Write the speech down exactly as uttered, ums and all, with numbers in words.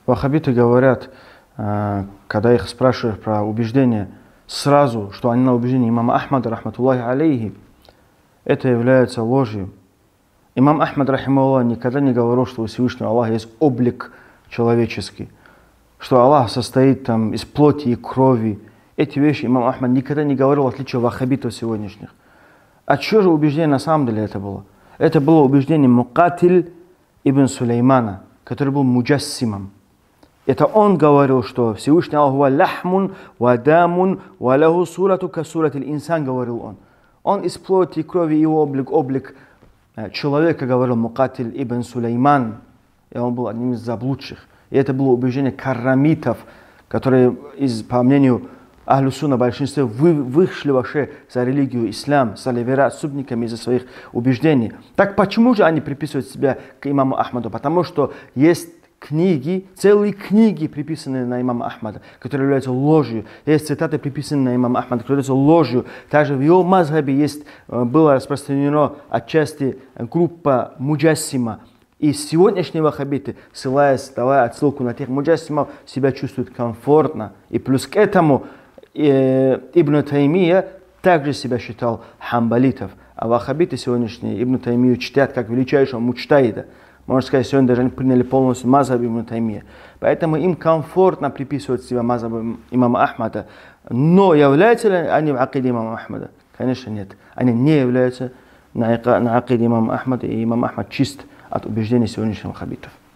Ваххабиты говорят, когда их спрашивают про убеждение, сразу, что они на убеждении имама Ахмада, рахматуллахи алейхи, это является ложью. Имам Ахмад, рахимахуллах, никогда не говорил, что у Всевышнего Аллаха есть облик человеческий, что Аллах состоит там из плоти и крови. Эти вещи имам Ахмад никогда не говорил, в отличие от ваххабитов сегодняшних. А что же убеждение на самом деле это было? Это было убеждение Мукатиль ибн Сулеймана, который был муджассимом. Это он говорил, что Всевышний Аллах лахмун ва дамун ва лаху сурату ка суратил инсан, говорил он. Он из плоти и крови, его облик, облик человека, говорил Мукатиль ибн Сулейман. И он был одним из заблудших. И это было убеждение каррамитов, которые, из, по мнению Ахлю Сунна, большинство вы, вышли вообще за религию ислам, стали вероотступниками из-за своих убеждений. Так почему же они приписывают себя к имаму Ахмаду? Потому что есть книги, целые книги, приписанные на имама Ахмада, которые являются ложью. Есть цитаты, приписанные на имама Ахмада, которые являются ложью. Также в его мазхабе есть, было распространено отчасти группа муджассима. И сегодняшние ваххабиты, ссылаясь, давая отсылку на тех муджассимов, себя чувствуют комфортно. И плюс к этому э, Ибн Таймия также себя считал хамбалитов. А ваххабиты сегодняшние Ибн Таймию чтят как величайшего муджтаида. Можно сказать, сегодня даже они приняли полностью мазхаб Ибн Таймия. Поэтому им комфортно приписывать себя мазхабу имама Ахмада. Но являются ли они в акиде имама Ахмада? Конечно, нет. Они не являются на акиде имама Ахмада, и имам Ахмад чист от убеждений сегодняшних ваххабитов.